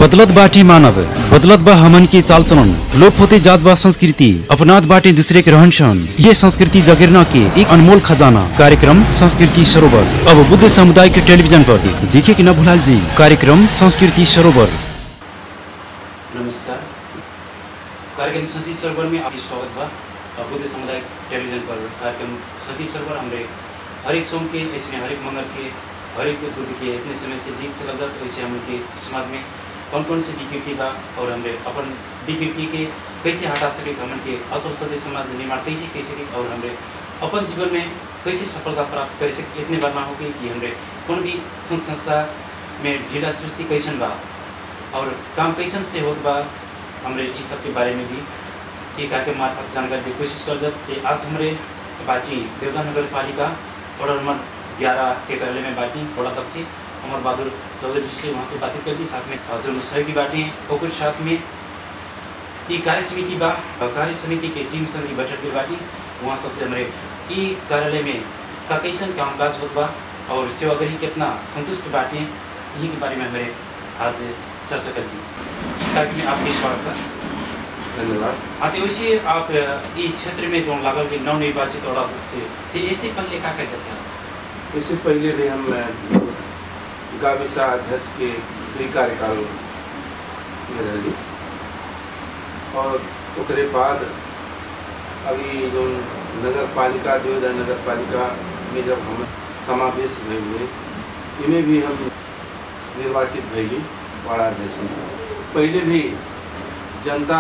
बदलत बाटी मानव, बदलत बा हमन की चाल चलन, लोप होते जात बा संस्कृति, अपनात बाटे दूसरे के रहन सहन। ये संस्कृति जगेरना के एक अनमोल खजाना। कार्यक्रम संस्कृति सरोवर अब बुद्ध समुदाय के टेलीविजन पर देखिए कि न भुलाल जी। कार्यक्रम संस्कृति सरोवर। नमस्कार, कार्यक्रम संस्कृति सरोवर में आपकी स्वागत बा। बुद्ध समुदाय टेलीविजन पर कार्यक्रम संस्कृति सरोवर हमरे हर एक सोम के ऐसे हर एक मंगल के हर एक बुद्ध के इतने समय से दीख से लगता वैसे हम उनके समाज में कौन कौन सी विकृति बा और हमरे अपन विकृति के कैसे हटा सके, हमन के असल सदस्य समाज निर्माण कैसे कैसे और हमरे अपन जीवन में कैसे सफलता प्राप्त कर सके। इतने बार ना हो कि हमरे कौन भी संस्था में ढीला सुस्ती कैसन बा और काम कैसन से होत बा, हमरे इस सब के बारे में भी एक कार्यक्रम मार्फत जानकारी की कोशिश कर जाते। आज हमारे बाटी देवता नगर पालिका और नंबर 11 के कार्यालय में बाटी बड़ा तक से अमर बहादुर चौधरी जी से वहाँ से बातचीत कर दी। साथ में जो सहयोगी बाटी हैं और साथ में ये कार्य समिति बा, कार्य समिति के टीम संग बैठक की बाटी वहाँ सबसे हमारे ये कार्यालय में का कैसन कामकाज होत बा और सेवाग्राही कितना संतुष्ट बाटी हैं, यही के बारे में हमारे आज चर्चा कर दी। कार्यक्रम में आपके स्वागत है, धन्यवाद। आते वैसे आप ये क्षेत्र में जो लागल के नवनिर्वाचित और से इससे पहले क्या कहते थे? इससे पहले भी हम गाविसा अध्यक्ष के कई कार्यकाल में रही और उसके बाद अभी जो नगर पालिका देवदा नगर पालिका में जब हम समावेश हुए इनमें भी हम निर्वाचित भैली वार्ड अध्यक्ष। पहले भी जनता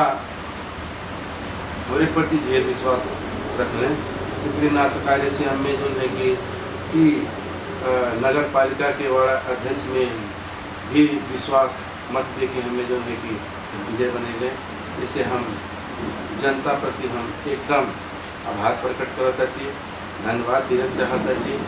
हमारे प्रति ढेर विश्वास रख लें, क्योंकि नात कार्य से हमें जो है कि नगर पालिका के वार्ड अध्यक्ष में भी विश्वास मत दे कि हमें जो है कि विजय बनेंगे। इसे हम जनता प्रति हम एकदम आभार प्रकट करता थी, धन्यवाद देना चाहता थी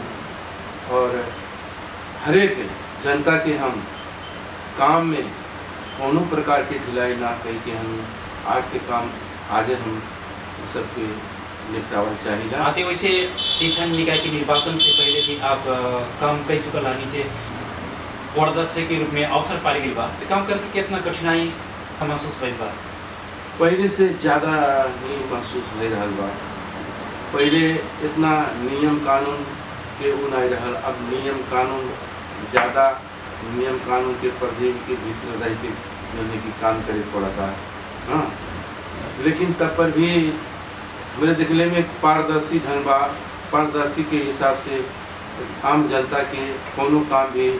और हर एक जनता के हम काम में कोनो प्रकार की ढिलाई ना कही कि हम आज के काम आज हम सबके निपटावा चाहिए। आते वैसे स्थानीय निकाय के निर्वाचन से पहले भी आप काम कई चुका लानी थे, वार्ड अध्यक्ष के रूप में अवसर पाई गई बा, काम करके कितना कठिनाई महसूस भइल बा? पहले से ज़्यादा ही महसूस हो रहा बा। पहले इतना नियम कानून के उ नहीं रहा, अब नियम कानून ज़्यादा नियम कानून के पर्दे के भीतर रह के जो है कि काम करे पड़ा था। हाँ, लेकिन तब पर भी मेरे देखने में पारदर्शी ढंग बा, पारदर्शी के हिसाब से आम जनता के कोनो काम भी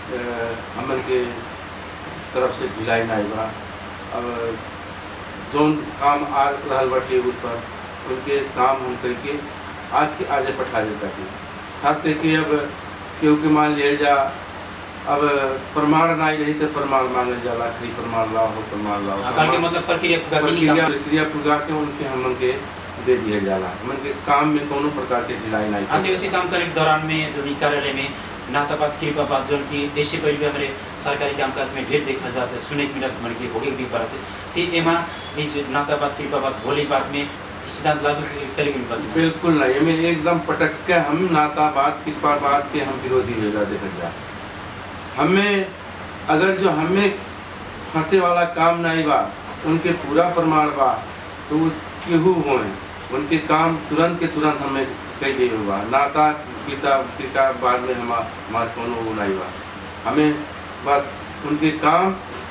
हमन के तरफ से ढिलाई नहीं बा। अब जो काम आ रहा बा टेबल पर उनके काम हम करके आज के आजे पठा देता थे। खास करके अब क्योंकि मान लिया जा अब प्रमाण नहीं रही तो प्रमाण मांगल जाला, खरी प्रमाण लाओ हो प्रमाण लाओ, मतलब प्रक्रिया पुगा के उनके हमन के दे दिया जाला। हमन के काम में कोनो प्रकार के ढिलाई नहीं। आते वैसे काम करे के दौरान में जो कार्यालय में नाताबाद कृपाबाद जो कि इससे पहले हमारे सरकारी कामकाज में ढेर देखा जाता है, सुने मिनट मन के भोगे भी पड़ते थे। एमा नाताबाद कृपाबाद भोली बात में सिद्धांत लागू करेंगे? बिल्कुल नहीं, हमें एकदम पटक के हम नाताबाद कृपाबाद के हम विरोधी हो जा देखा जा। हमें अगर जो हमें फंसे वाला काम नहीं बा उनके पूरा प्रमाण बा तो उस केहू होए उनके काम तुरंत के तुरंत हमें कह दे हुआ। नाता पिता बाद में हमारे कोनो वो नहीं बा। हमें बस उनके काम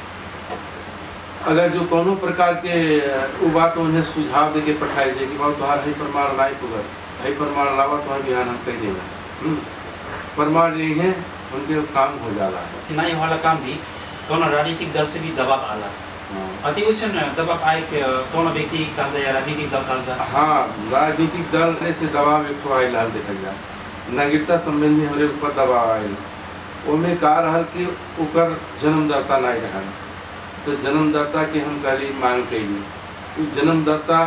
अगर जो कोनो प्रकार के वो बात उन्हें सुझाव दे के पठाए जाए कि बहुत तुम्हारा ही प्रमाण नहीं पुगर, ही प्रमाण लावा तुम्हारा बिहान हम कह देगा। प्रमाण नहीं है उनके काम हो जाला है। नहीं वाला काम भी कोनो राजनीतिक दल से भी दबाव आला। अति वैसे दबाव आए कि कोनो व्यक्ति का राजनीतिक दल का? हाँ, राजनीतिक दल से दबाव एक आए लाल देखा जाए। नागरिकता संबंधी हमारे ऊपर दबाव आए, उनमें कहा रहा कि ओकर जन्मदाता नहीं रहा तो जन्मदाता के हम कहली मांग कैली। जन्मदाता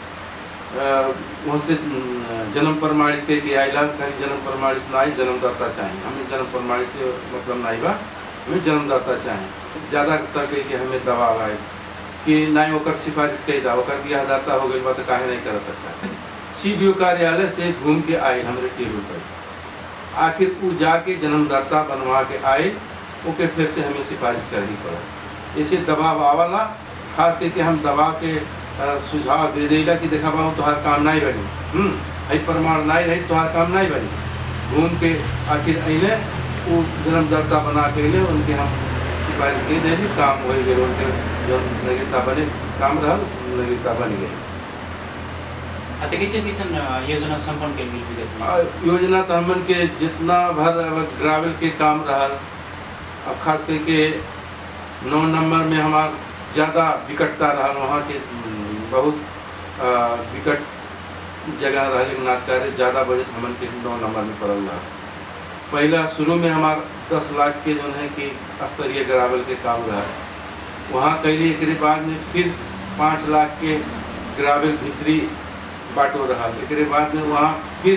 वहाँ से जन्म प्रमाणित के आइला खाली जन्म प्रमाणित नहीं, जन्मदाता चाहिए। हमें जन्म प्रमाणित से मतलब नहीं बा, हमें जन्मदाता चाहिए। ज़्यादा तक कि हमें दबाव आए कि नहीं ओकर सिफारिश कही दा, ओकर बियाह दाता हो गई बा तो काहे नहीं कर सकता। CDO कार्यालय से घूम के आए हमारे टेबल पर, आखिर वो जाके जन्मदाता बनवा के आए, ओके फिर से हमें सिफारिश करनी पड़ा। ऐसे दबाव आवाला, खास करके हम दबाव के सुझाव दे देला कि देखा बाबू तोहार काम नहीं बनी, है प्रमाण नहीं रही तोहार काम नहीं बनी। घूम के आखिर अने वो जन्मदाता बना के अने उनके हम सिफारिश दे देली, काम हो गए, उनके जो नगीता बने काम रहा नगीता बन गए। कैसे योजना संपन्न के लिए योजना तो हमन के जितना भर ग्रावल के काम रहा, अब खास करके 9 नंबर में हमार ज़्यादा विकटता रहा, वहाँ के बहुत विकट जगह रहा, लेकिन नाटकारे ज़्यादा बजट हमन के 9 नंबर में पड़ल रहा। पहला शुरू में हमार 10 लाख के जो है कि स्तरीय ग्रावल के काम रहा, वहाँ कैली। एक बाद में फिर 5 लाख के ग्रावल भीतरी बाटो रहा। एक बाद में वहाँ फिर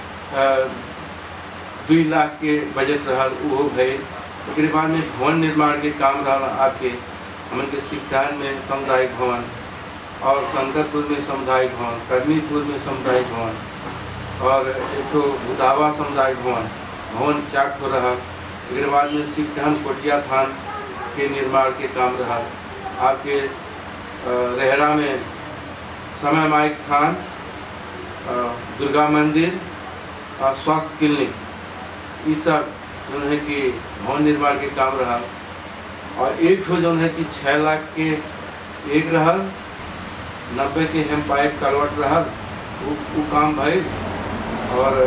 2 लाख के बजट रहा, वो भय। एक बाद में भवन निर्माण के काम रहा आपके हमन के सिकटान में सामुदायिक भवन, और शंकरपुर में सामुदायिक भवन, कर्मीपुर में सामुदायिक भवन, और एक तो बुधावा सामुदायिक भवन 4 ठो रहा। एक बाद में सिकटान कोटिया थान के निर्माण के काम रहा आपके। रेहरा में समय माइक थान, दुर्गा मंदिर और स्वास्थ्य क्लिनिक, ये सब जो है कि भवन निर्माण के काम रहा। और एक ठो जो है कि 6 लाख के एक रहा, 90 के हेम पाइप कलवट रहा, वो काम भइल। और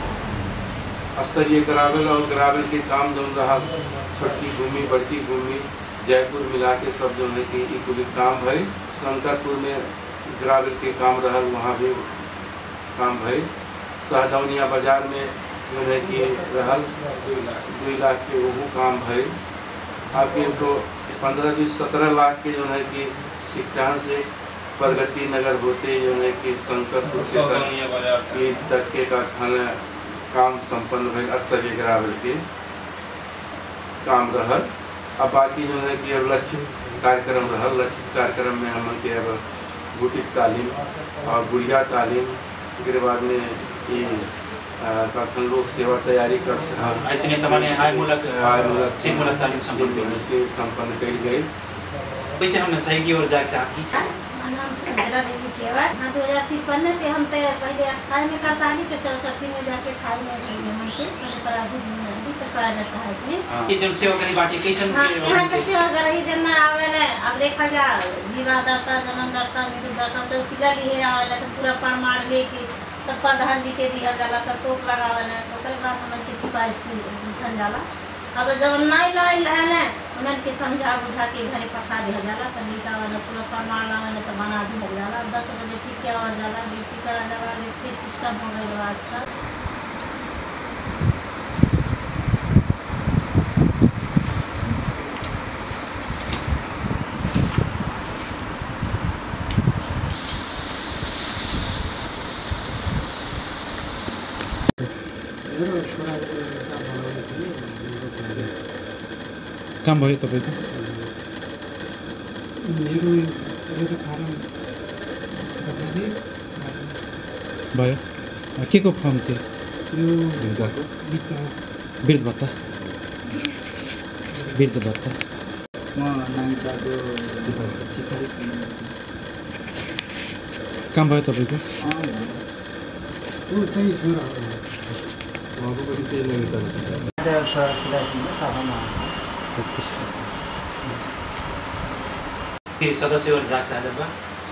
स्तरीय ग्रावल और ग्रावल के काम जो रहा, छोटी भूमि बड़की भूमि जयपुर मिला के सब जो है कि कुल काम भइल। शंकरपुर में ग्रावल के काम रहा, वहाँ भी काम भइल। सहदौनिया बाजार में जो है कि रहल 2 लाख के वो काम भइल। आपके तो 15-17 लाख के जो है कि सिकटान से प्रगति नगर होते जो है कि शंकरपुर के तक के कारखाना काम संपन्न भइल, स्तरीय ग्रावल के काम रहल। अब बाकी जो है कि अब लक्षित कार्यक्रम रहल। लक्षित कार्यक्रम में हम के अब बुटीक तालीम और गुड़िया तालीम, के बाद में कि कखन लोग सेवा तैयारी कर सकल, ऐसे तमाने आयमूलक तालीम संपन्न कल गई। वैसे हम सहयोगी और जाग चाहती नाम सुंदरा देवी केवल। 2053 से हम तो पहले स्थाई में करता ली, तो 64 में जाके थाई में मन के पराधीन में तो पराजा सहायक में कि जन सेवा करी बाटी कैसन यहाँ के सेवा करही जन आवेले। अब देखा जा विवाहदाता, जन्मदाता, मृत्युदाता चौकीला लिए आवेले तो पूरा प्रमाण लेके तब प्रधान जी के दिया जाला, तो तोप लगावेले। ओकरे बाद हमन के सिफारिश लिखल जाला। अब जब नहीं लाइल है ना, उन्हें के समझा बुझा के घरे पठा दिया जाला, तो नीता वाला पूरा प्रमाण लावे तो बना दिया जाला। 10 बजे ठीक किया जाला, ड्यूटी करा जाला, अच्छे सिस्टम हो गए आजकल। काम भयो तपाईको? भयो। के को फर्म थियो? वृद्ध भत्ता। वृद्ध भत्ता काम भयो तपाईको? सदस्य और जाग चाहते।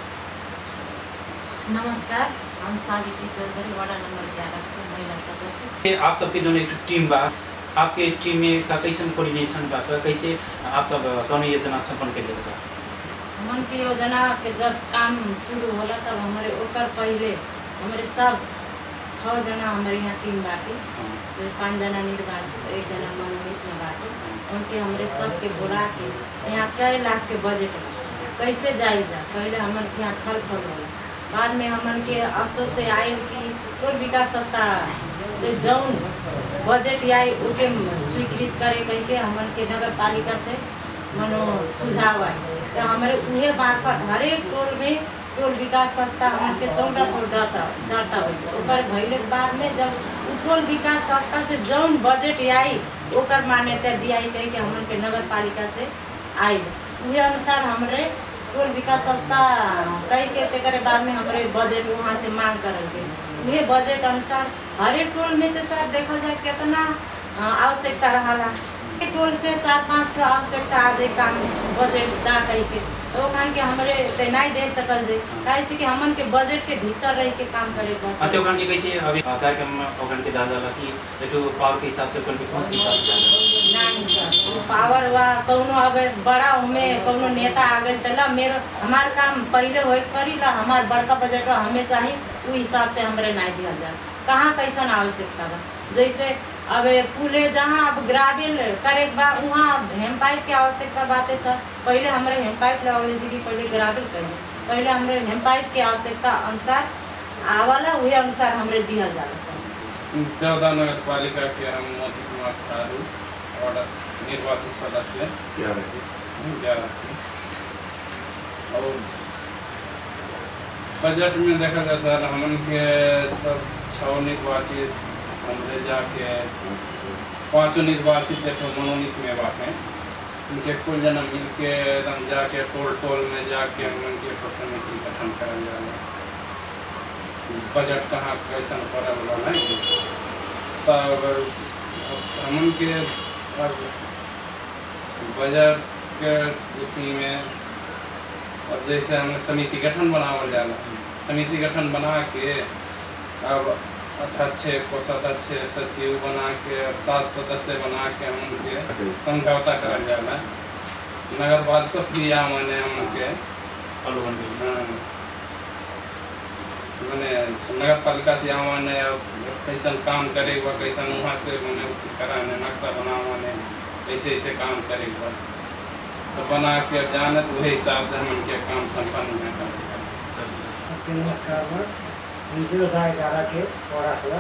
नमस्कार, हम सावित्री चौधरी, वार्ड नंबर 11 के महिला सदस्य। आप सबके जो एक टीम बा, आपके टीम में का कैसे कोऑर्डिनेशन बा, कैसे आप सब कौन योजना संपन्न कर देगा? मन की योजना के जब काम शुरू होला तब हमारे ओकर पहले हमारे सब 6 जना हमारे यहाँ टीम बाटे, 5 जना निर्वाचित, 1 जना मनोनीत में बाटे। उनके हमारे सब के बुला के यहाँ कई लाख के बजट कैसे जाए जा, पहले हमन के यहाँ छल फल होला। बाद में हमन के असो से आयल की टोल विकास संस्था से जौन बजट आई उके स्वीकृत करे कह के हमन के नगर पालिका से मनो सुझाव आए, तो हमारे उहे मार्फत हर एक टोल में टोल विकास संस्था हमन के 14 टोल डाटा भइल। भइले के बाद में जब टोल विकास संस्था से जौन बजट आई ओकर मान्यता दियाई कह के हमन के नगर पालिका से आयल। उहे अनुसार हमरे टोल विकास संस्था कई के तेकरे बाद में हमरे बजट वहाँ से मांग करल के उहे बजट अनुसार हर एक टोल में तो सर देखल जाए कितना आवश्यकता रहा टोल से 4-5 आवश्यकता आ जाए काम बजट दा कही के तो के हमरे नहीं दे सकल जे काहे से कि हमन के बजट के भीतर रह के काम करे बस अते ओकन के कैसे अभी कार्यक्रम में ओकन के दादा ला कि एटो पावर के हिसाब से ओकन के पहुंच के हिसाब से नहीं सर पावर वा कौनो अब बड़ा उमे कौनो नेता आ गए तला मेरा हमार काम पहले होए करीला हमार बड़का बजट हमें चाहिए उ हिसाब से हमरे नहीं दिया जाए कहाँ कैसन आवश्यकता बा जैसे अब पुले जहाँ अब ग्रावेल करे बा वहाँ हेम पाइप की आवश्यकता बात है सर पहले हमारे हेम पाइप लगावले जी की पहले ग्रावेल करिए पहले हमारे हेम पाइप की आवश्यकता अनुसार आवाला हुए अनुसार हमारे दिया जाला सर। देवदा नगर पालिका के हम मोदी कुमार ठारू और निर्वाचित सदस्य 11 और बजट में देखा जाए सर हमन के सब 6 निर्वाचित हमरे जाके 5 निर्वाचित देखो मनोनीत में बात है उनके कुल जना मिल के एकदम जाके टोल में जाके उनके समिति गठन करल जाला बजट कहाँ कैसन पड़े वाला नहीं तब हमन के बजट के नीति में अब जैसे हमें समिति गठन बनावल जाला समिति गठन बना के अब अध्यक्ष कोषाध्यक्ष सचिव बना के 7 सदस्य बना के हम उनके समझौता करल जाला नगर पालिका भी माने हम उनके मैंने नगर पालिका से माने कैसन काम करेगा कैसन वहाँ से मैंने कराने नक्शा बनाने ऐसे ऐसे काम करेगा तो बना के जानत वही हिसाब से हम उनके काम संपन्न में करेंगे। नमस्कार उनके 11 के थोड़ा सा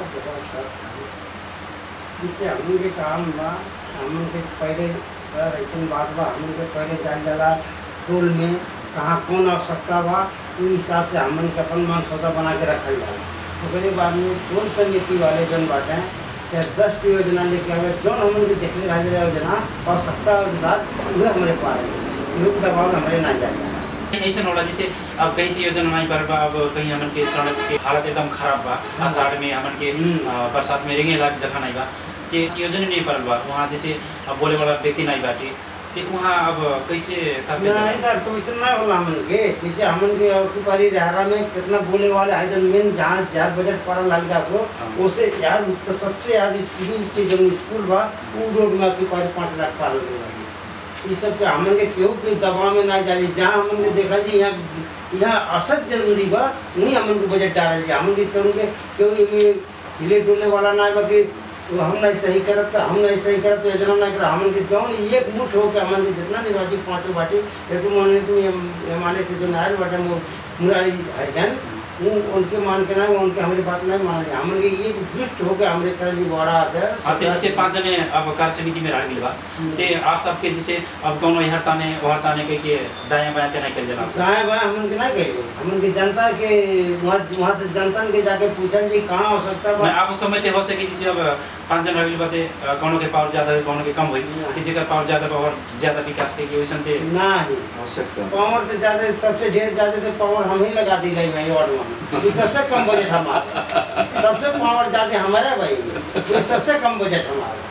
इससे हम के काम बा हम के पहले सर ऐसा बात बा हम के पहले जान जाला टोल में कहाँ कौन आवश्यकता बा उस हिसाब से हमन के अपन मान सौदा बना के रखल जाला उसके बाद में टोल समिति वाले जन बाटे चाहे 10 योजना लेके आवे जो हमन के देखने रह योजना आवश्यकता अनुसार वह हमारे पास है दबाव हमारे ना जाए ऐसा होला जैसे अब कहीं से योजना नहीं कर बा अब कहीं हमन के सड़क के हालत एकदम खराब बा आषाढ़ में हमन के बरसात में रेंगे लाग जगह नहीं बा ते योजना नहीं पड़ल बा वहाँ जैसे अब बोले वाला व्यक्ति नहीं बाटे ते वहाँ अब कैसे करबे नहीं सर तो ऐसा नहीं होला हमन के जैसे हमन के औरतुपारी रहरा में कितना बोले वाले आइडन मेन जहाँ 4 बजट पड़ल हल्का को उसे यार तो सबसे यार स्कूल के जो स्कूल बा वो रोड में की 5 लाख पार लगे ये सब के हमन के केहू के दबाव में ना जाली जहाँ हमन ने देखा जी यहाँ असद जरूरी बा नहीं हमन के बजट डाल जा हमन के केहू में हिले डोले वाला ना बा कि हम नहीं सही करत हम नहीं सही करत योजना नहीं कर हमन के जौन एक मुठ हो के हमन के जितना निर्वाचित 5 बाटी एक माने तुम माने से जो नायर बाटे मुरारी हरिजन उनके मान के नहीं उनके हमारी बात नहीं मान रहे हमन के ये दुष्ट हो के हमरे कर जी बड़ा अध्यक्ष अब जैसे 5 जने अब कार्य समिति में रह गइल बा ते आप सबके जैसे अब कोनो हरताने के दाएं बाएं ते नहीं कर देना दाएं बाएं हमन के नहीं कहे हमन के जनता के वहां से जनता के जाके पूछन जी कहां हो सकता मैं आप समझते हो सके जैसे अब 5 जन रह गइल बाते कोनो के पावर ज्यादा है कोनो के कम होई कि जेकर पावर ज्यादा बा और ज्यादा विकास के वैसन ते नहीं आवश्यकता पावर तो ज्यादा सबसे ढेर ज्यादा तो पावर हम ही लगा दी भाई वार्ड में सबसे कम बजट हमारा सबसे पावर ज्यादा हमारा भाई ये सबसे कम बजट हमारा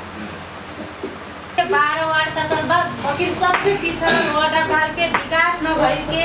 12 वार्ड तक बाद फकीर सबसे पिछड़ा वार्ड काल के विकास न भइल के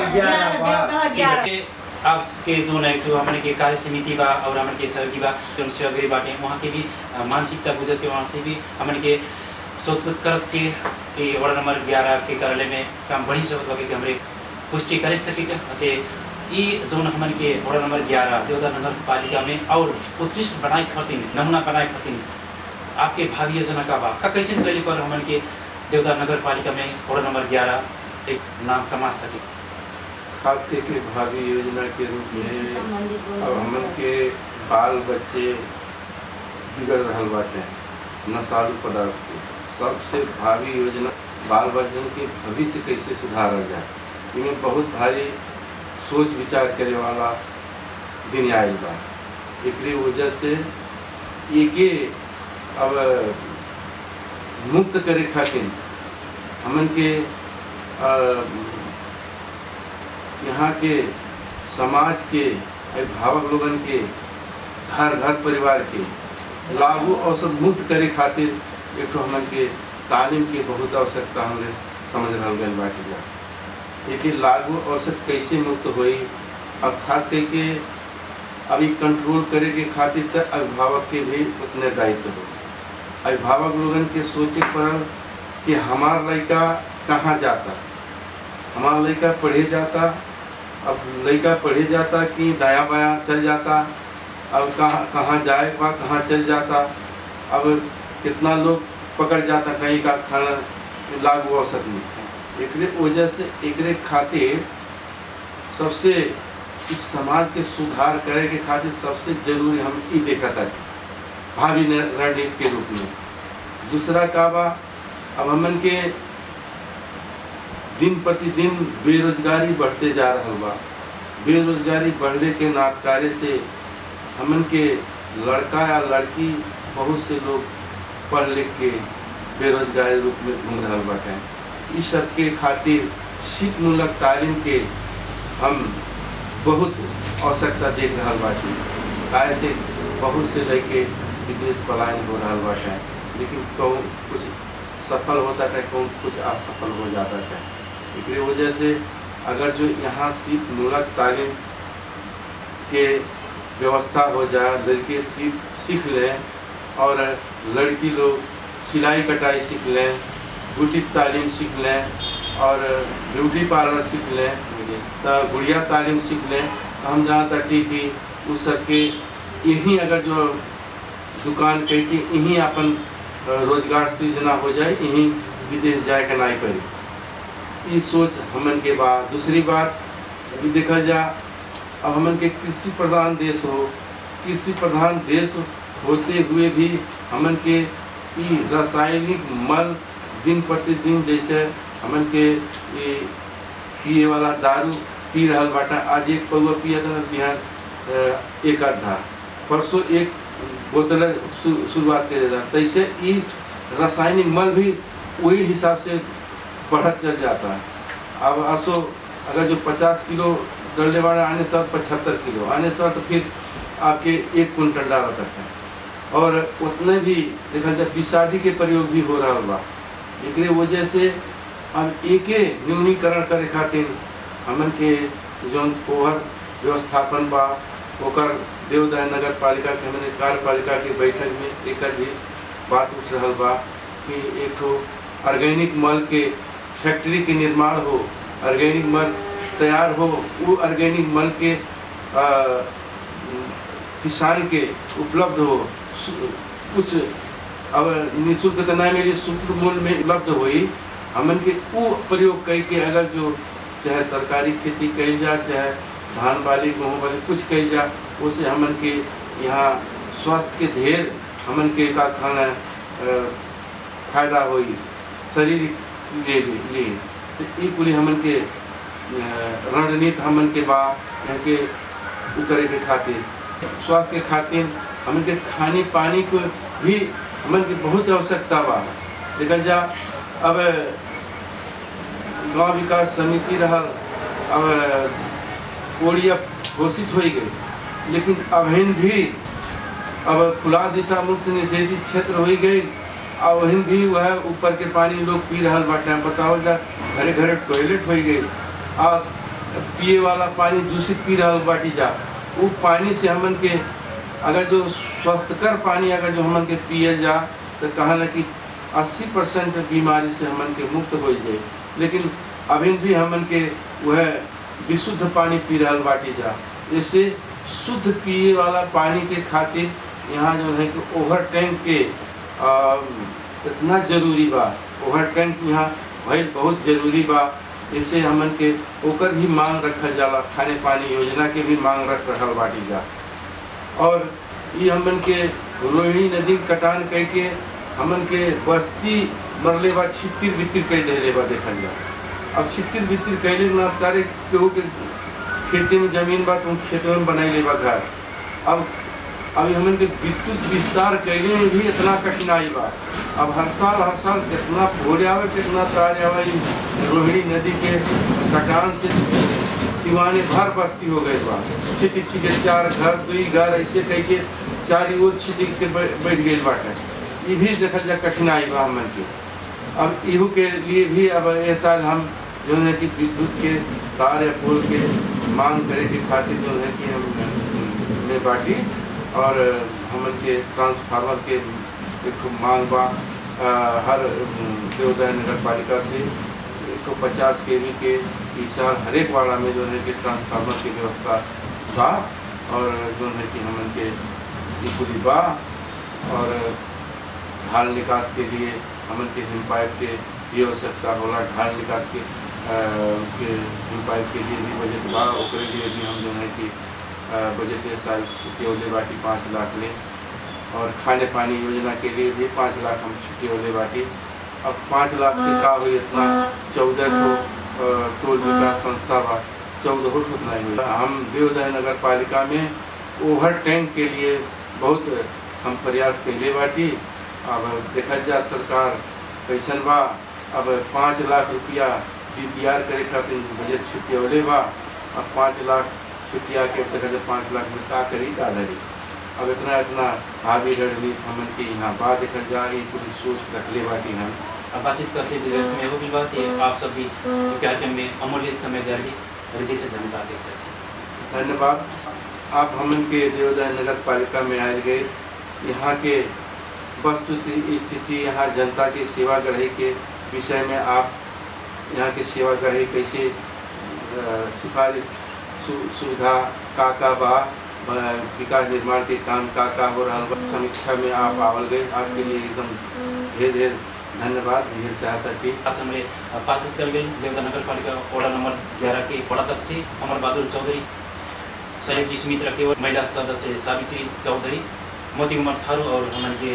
11 आपके जो है तो हमने के कार्य समिति बा और हमने के सहयोगी बा जो सहयोगी बाटे वहाँ के भी मानसिकता गुजर के वहाँ से भी हमने के सोच कुछ करत के वार्ड नंबर 11 के कार्यालय में काम बढ़ी सकत बा कि हमरे पुष्टि कर सके ते ई जो हमन के वार्ड नंबर 11 देवदा नगर पालिका में और उत्कृष्ट बनाए खातिर नमूना बनाए खातिर आपके भावी योजना का बा का कैसे गली पर हमन के देवदा नगर पालिका में वार्ड नंबर 11 एक नाम कमा सके खास करके भावी योजना के रूप में अब हमन के बाल बच्चे बिगड़ रहा बाटे नशालु पदार्थ से सबसे भावी योजना बाल बच्चन के भविष्य कैसे सुधारा जाए इनमें बहुत भारी सोच विचार करे वाला दिन आयल बा एक वजह से ये अब मुक्त करे खातिर हमन के यहाँ के समाज के अभिभावक लोगन के घर घर परिवार के लागू अवसर मुक्त करे खातिर एक हमन के तालीम के बहुत आवश्यकता हमने समझ रहा गए बाटी जा। लेकिन लागू अवसर कैसे मुक्त हुई, अब खास करके अभी कंट्रोल करे के खातिर तक अभिभावक के भी उतने दायित्व हो। अभिभावक लोगन के सोचे पड़ल कि हमार लड़का कहाँ जाता, हमारा लड़का पढ़े जाता, अब लड़का पढ़े जाता कि दाया बाया चल जाता, अब कहाँ जाए बा कहाँ चल जाता, अब कितना लोग पकड़ जाता कहीं का खाना लागू अवसर नहीं। एक वजह से एक खातिर सबसे इस समाज के सुधार करे के खातिर सबसे जरूरी हम ये देखा था भावी रणनीति के रूप में। दूसरा का बा, अब हमन के दिन प्रतिदिन बेरोजगारी बढ़ते जा रहा बा। बेरोजगारी बढ़ने के नाटकारे से हमन के लड़का या लड़की बहुत से लोग पढ़ लिख के बेरोजगारी रूप में घूम रहा बाटे। इस सब के खातिर शिक्षा मूलक तालीम के हम बहुत आवश्यकता देख रहा बाटी। ऐसे बहुत से लड़के विदेश पलायन हो रहा बाटे, लेकिन कौन कुछ सफल होता है, कौन कुछ असफल हो जाता है। एक वजह से अगर जो यहाँ शिक्षा मूलक तालीम के व्यवस्था हो जाए, लड़के सीख लें और लड़की लोग सिलाई कटाई सीख लें, बुटीक तालीम सीख लें और ब्यूटी पार्लर सीख लें, तो गुड़िया तालीम सीख लें, तो हम जहाँ तक कि उस सबके यहीं अगर जो दुकान कह के यहीं अपन रोजगार सृजना हो जाए, यहीं विदेश जाए के नहीं पड़े। ये सोच हमन के बाद। दूसरी बात भी देखा जा, अब हमन के कृषि प्रधान देश हो, कृषि प्रधान देश होते हुए भी हमन के रासायनिक मल दिन प्रतिदिन जैसे हमन के ये पिए वाला दारू पी रहा बाटा। आज एक पौवा पिया था, बिहार एक आधा, परसों एक बोतल शुरुआत कर देता। तैसे ये रासायनिक मल भी वही हिसाब से बढ़त चल जाता है। अब असो अगर जो 50 किलो डलने वाला आने साल 75 किलो, आने साल तो फिर आपके 1 कुंटल डाला तक है। और उतने भी देखा जाए विषादी के प्रयोग भी हो रहा बा। एक वजह से अब एक न्यूनीकरण करे खातिर हमन के जौन ओवर व्यवस्थापन बा, ओकर देवदाय नगर पालिका के हमने कार्यपालिका के बैठक में एक भी बात उठ रहा बा कि एक ठो ऑर्गेनिक मल के फैक्ट्री के निर्माण हो, ऑर्गेनिक मल तैयार हो, वो ऑर्गेनिक मल के किसान के उपलब्ध हो। कुछ अब निःशुल्क तो नहीं मिली, शुल्क मूल्य में उपलब्ध हुई। हमन के वो प्रयोग करके अगर जो चाहे तरकारी खेती कही जा, चाहे धान वाली गेहूँ वाली कुछ कही जा, उससे हमन के यहाँ स्वास्थ्य के ढेर हमन के का खाना फायदा हुई शरीर ले। तो ये पूरी हमन के रणनीति हमन के बा के करे के खातिर, स्वास्थ्य के खातिर हमन के खाने पानी को भी हमन के बहुत आवश्यकता बा। देखा जा अब गांव विकास समिति रहा, अब कोड़िया घोषित हो गई, लेकिन अभिन भी अब खुला दिशा मुक्त निषेधित क्षेत्र हो गई। और वहीं भी वह ऊपर के पानी लोग पी रहा बाटे। बताओ जा घरे घरे टॉयलेट हो गई और पिए वाला पानी दूषित पी रहा बाटी जा। वो पानी से हमन के अगर जो स्वस्थकर पानी अगर जो हमन के पिए जा तो कहला कि 80% बीमारी से हमन के मुक्त हो जाए। लेकिन अभी भी हमन के वह विशुद्ध पानी पी रहा बाटी जा। इससे शुद्ध पिए वाला पानी के खातिर यहाँ जो है कि ओवर टैंक के इतना जरूरी बा। ओवर टैंक यहाँ भाई बहुत जरूरी बा। इससे हमन के ओकर भी मांग रखल जाला, खाने पानी योजना के भी मांग रख रहा बाटी जा। और ये हमन के रोहिणी नदी कटान कह के हमन के बस्ती मरले बा, छितिर बितिर कह दे बा। देखल जा अब छितिर बितिर कैले ना तारे केहू के खेते में जमीन बा तो खेतों में बनाई ले बा घर। अब अभी हमन के विद्युत विस्तार कैले में भी इतना कठिनाई बा। अब हर साल कितना फोड़े आवे कितना तारे आवे। रोहिणी नदी के कटान से सिवाने भर बस्ती हो गई बा। छिटिक छिटे 4 घर 2 घर ऐसे कह के 4 ओर छिटिक के बैठ गई बाटे। ये भी देखा जा कठिनाई बा हमन के। अब इहू के लिए भी अब ये साल हम जो है कि विद्युत के तार या पोल के मांग करे के खातिर जो है कि हम में बाटी और हमन के ट्रांसफार्मर के एक मांग बा। हर देवदाय नगर पालिका से 150 kV के इस साल हर एक वाड़ा में जो है कि ट्रांसफार्मर की व्यवस्था बा और जो है कि हमन के पूरी बा। और ढाल निकास के लिए हमन के हिम पाइप के भी आवश्यकता होला। ढाल निकास के हिम पाइप के लिए भी बजट बा। ओकरे लिए भी हम जो है कि बजट के साल छुट्टी होले बाटी 5 लाख ले। और खाने पानी योजना के लिए भी 5 लाख हम छुट्टी होले बाटी। अब 5 लाख से का हुई इतना 14 टोल विकास संस्था बा 14 उतना ही हुई। हम देवदाय नगर पालिका में ओवर टैंक के लिए बहुत हम प्रयास कैले बाटी। अब देखा जा सरकार कैसन बा। अब 5 लाख रुपया DPR करे खातिर बजट छुट्टी होले बा। अब 5 लाख छुट्टी आके देखा जा 5 लाख में का करी का धरी। अब इतना हावी रणनीति हमन के यहाँ बा देखा जा ये पूरी सोच रखले बाटी। हम अब बातचीत करते में वो भी बात है आप सभी कार्यक्रम में अमूल्य समय दे हृदय से धन्यवाद दे सकते। धन्यवाद। आप हमन के देवदाय नगर पालिका में आए गए। यहाँ के वस्तु स्थिति यहाँ जनता के सेवा ग्रही के विषय में आप यहाँ के सेवा ग्रही कैसे सिफारिश सुविधा का बा विकास निर्माण के काम का हो रहा बा समीक्षा में आप आवल गए। आपके लिए एकदम ढेर धन्यवाद ढेर चाहता कि आज हमने बातचीत कर गई देवदाय नगर पालिका वार्ड नंबर 11 के अध्यक्ष से अमर बहादुर चौधरी, सहयोगी सुमित्रा के महिला सदस्य सावित्री चौधरी, मोती कुमार थारू और हमन के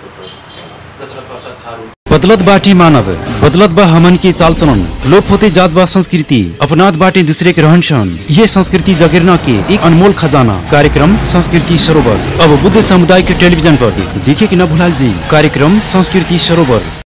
दशरथ प्रसाद थारू। बदलत बाटी मानव बदलत बा हमन की चाल चलन। लोप होते जात बा संस्कृति अपनात बाटे दूसरे के रहन सहन। ये संस्कृति जगेरना के एक अनमोल खजाना। कार्यक्रम संस्कृति सरोवर अब बुद्ध समुदाय के टेलीविजन पर देखिए कि न भुलाल जी। कार्यक्रम संस्कृति सरोवर।